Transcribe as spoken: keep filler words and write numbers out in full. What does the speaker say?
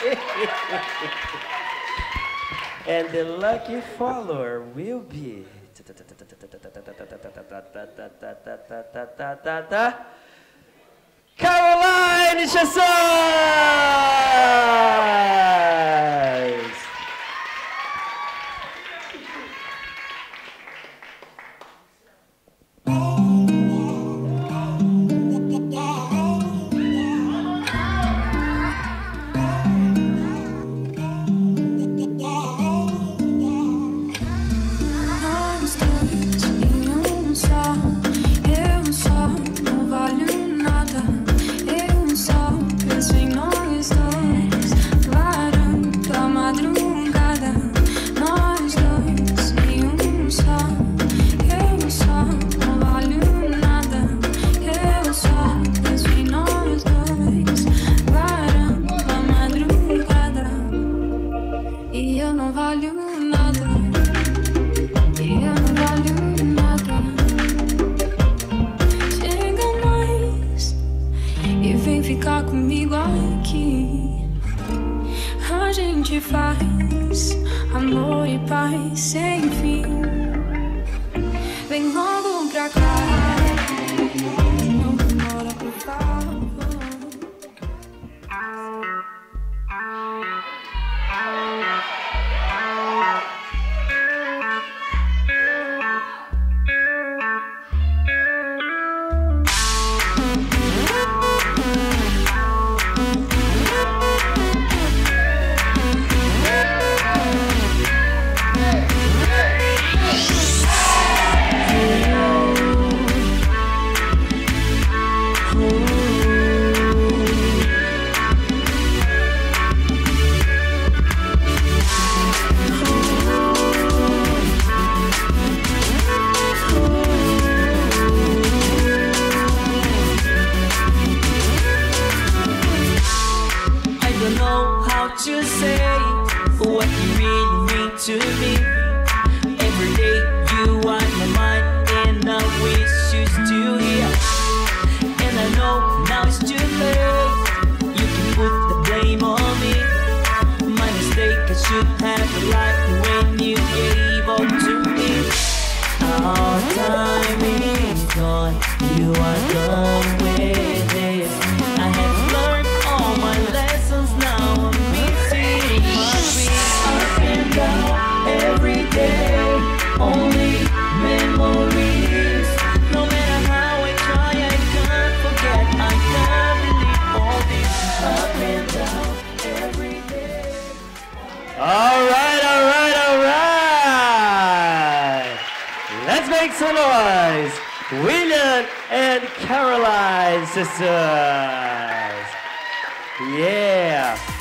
And the lucky follower will be Caroline Chassagne! Faz amor e paz sem fim. Vem logo pra cá, não demora, por favor. To say what you really mean to me. Every day you are my mind, and I wish you still here. And I know now it's too late. You can put the blame on me. My mistake, I should have liked when you gave up to me. Our time is gone, you are done with it. I have learned all my lessons now. Every day, only memories. No matter how I try, I can't forget. I can't believe all this up and down every day. All right, all right, all right. Let's make some noise. William and Caroline sisters. Yeah.